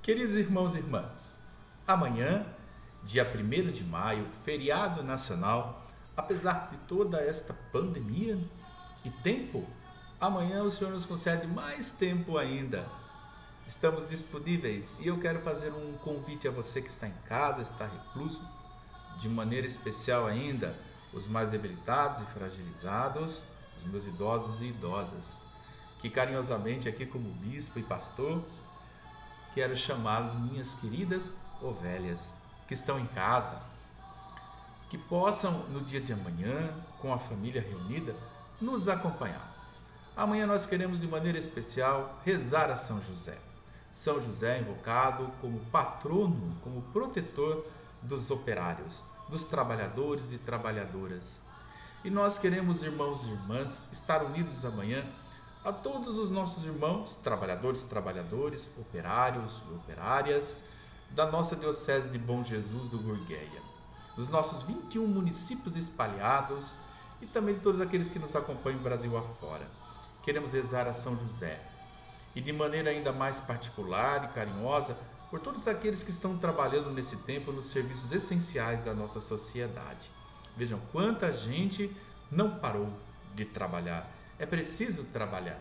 Queridos irmãos e irmãs, amanhã, dia 1º de maio, feriado nacional, apesar de toda esta pandemia e tempo, amanhã o Senhor nos concede mais tempo ainda. Estamos disponíveis e eu quero fazer um convite a você que está em casa, está recluso, de maneira especial ainda, os mais debilitados e fragilizados, os meus idosos e idosas, que carinhosamente aqui como bispo e pastor, quero chamá-los de minhas queridas ovelhas que estão em casa, que possam no dia de amanhã, com a família reunida, nos acompanhar. Amanhã nós queremos de maneira especial rezar a São José. São José é invocado como patrono, como protetor dos operários, dos trabalhadores e trabalhadoras. E nós queremos, irmãos e irmãs, estar unidos amanhã a todos os nossos irmãos, trabalhadores, operários e operárias da nossa Diocese de Bom Jesus do Gurgueia, dos nossos 21 municípios espalhados e também de todos aqueles que nos acompanham Brasil afora. Queremos rezar a São José e de maneira ainda mais particular e carinhosa por todos aqueles que estão trabalhando nesse tempo nos serviços essenciais da nossa sociedade. Vejam quanta gente não parou de trabalhar. É preciso trabalhar.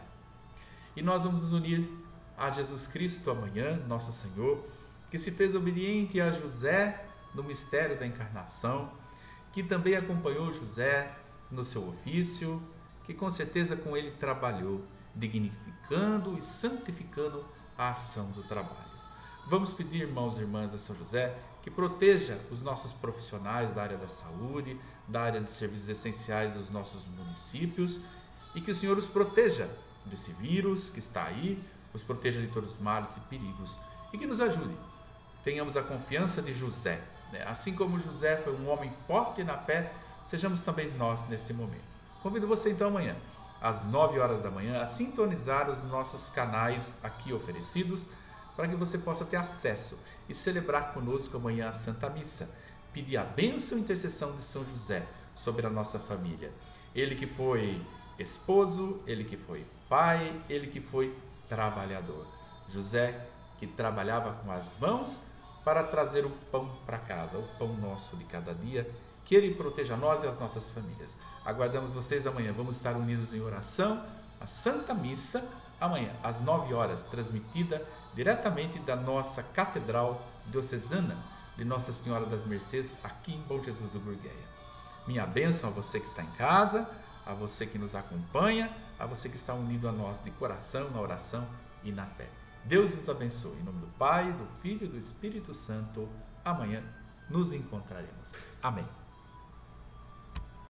E nós vamos nos unir a Jesus Cristo amanhã, nosso Senhor, que se fez obediente a José no mistério da encarnação, que também acompanhou José no seu ofício, que com certeza com ele trabalhou, dignificando e santificando a ação do trabalho. Vamos pedir, irmãos e irmãs, a São José que proteja os nossos profissionais da área da saúde, da área de serviços essenciais dos nossos municípios, e que o Senhor os proteja desse vírus que está aí, os proteja de todos os males e perigos, e que nos ajude. Tenhamos a confiança de José, né? Assim como José foi um homem forte na fé, sejamos também nós neste momento. Convido você então amanhã, às 9 horas da manhã, a sintonizar os nossos canais aqui oferecidos, para que você possa ter acesso e celebrar conosco amanhã a Santa Missa, pedir a bênção e intercessão de São José sobre a nossa família. Ele que foi esposo, ele que foi pai, ele que foi trabalhador. José que trabalhava com as mãos para trazer o pão para casa, o pão nosso de cada dia. Que ele proteja nós e as nossas famílias. Aguardamos vocês amanhã. Vamos estar unidos em oração, a Santa Missa, amanhã às 9 horas, transmitida diretamente da nossa Catedral Diocesana de Nossa Senhora das Mercês, aqui em Bom Jesus do Gurgueia. Minha bênção a você que está em casa, a você que nos acompanha, a você que está unido a nós de coração, na oração e na fé. Deus vos abençoe. Em nome do Pai, do Filho e do Espírito Santo. Amanhã nos encontraremos. Amém.